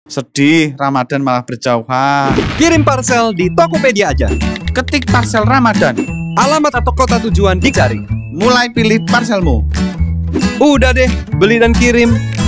Sedih, Ramadan malah berjauhan. Kirim parcel di Tokopedia aja. Ketik parcel Ramadan. Alamat atau kota tujuan dicari. Mulai pilih parcelmu. Udah deh, beli dan kirim.